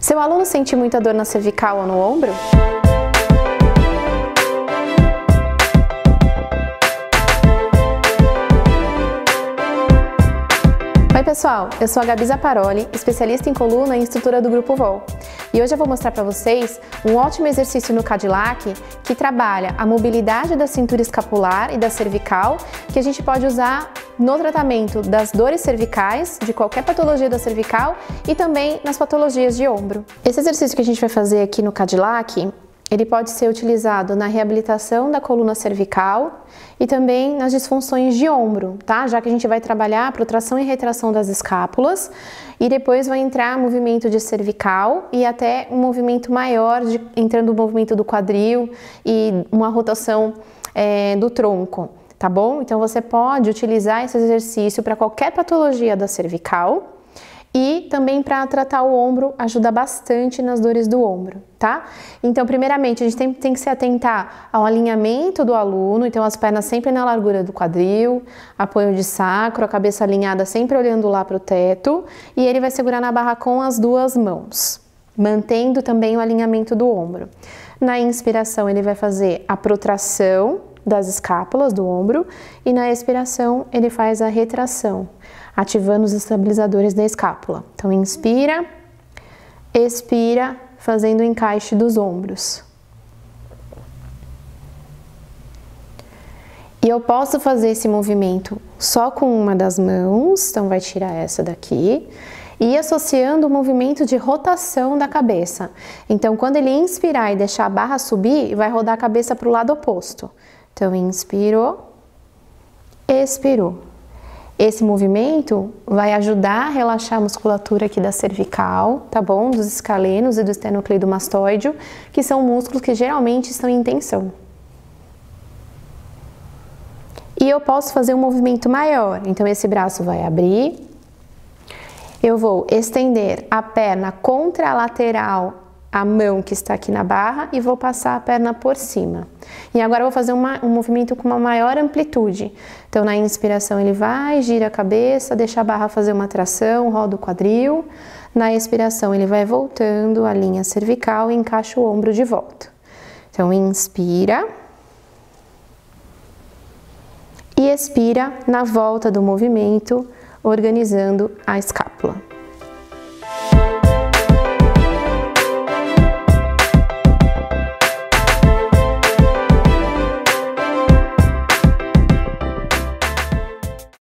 Seu aluno sente muita dor na cervical ou no ombro? Oi pessoal, eu sou a Gabi Zaparoli, especialista em coluna e instrutora do Grupo VOL. E hoje eu vou mostrar para vocês um ótimo exercício no Cadillac que trabalha a mobilidade da cintura escapular e da cervical, que a gente pode usar no tratamento das dores cervicais, de qualquer patologia da cervical e também nas patologias de ombro. Esse exercício que a gente vai fazer aqui no Cadillac, ele pode ser utilizado na reabilitação da coluna cervical e também nas disfunções de ombro, tá? Já que a gente vai trabalhar a protração e retração das escápulas e depois vai entrar movimento de cervical e até um movimento maior, entrando o movimento do quadril e uma rotação do tronco, tá bom? Então você pode utilizar esse exercício para qualquer patologia da cervical. E também para tratar o ombro, ajuda bastante nas dores do ombro, tá? Então, primeiramente, a gente tem que se atentar ao alinhamento do aluno, então as pernas sempre na largura do quadril, apoio de sacro, a cabeça alinhada sempre olhando lá para o teto, e ele vai segurar na barra com as duas mãos, mantendo também o alinhamento do ombro. Na inspiração, ele vai fazer a protração das escápulas do ombro, e na expiração, ele faz a retração, ativando os estabilizadores da escápula. Então, inspira, expira, fazendo o encaixe dos ombros. E eu posso fazer esse movimento só com uma das mãos, então vai tirar essa daqui, e associando o movimento de rotação da cabeça. Então, quando ele inspirar e deixar a barra subir, vai rodar a cabeça para o lado oposto. Então, inspirou, expirou. Esse movimento vai ajudar a relaxar a musculatura aqui da cervical, tá bom? Dos escalenos e do esternocleidomastoideo, que são músculos que geralmente estão em tensão. E eu posso fazer um movimento maior, então esse braço vai abrir, eu vou estender a perna contralateral, a mão que está aqui na barra, e vou passar a perna por cima. E agora eu vou fazer um movimento com uma maior amplitude. Então, na inspiração ele vai, gira a cabeça, deixa a barra fazer uma tração, roda o quadril. Na expiração ele vai voltando a linha cervical e encaixa o ombro de volta. Então, inspira. E expira na volta do movimento, organizando a escápula.